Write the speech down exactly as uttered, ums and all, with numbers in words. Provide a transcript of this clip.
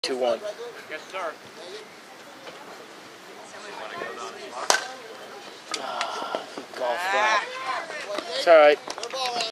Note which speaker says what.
Speaker 1: two one.
Speaker 2: Yes, sir.
Speaker 1: Golf that. It's all right.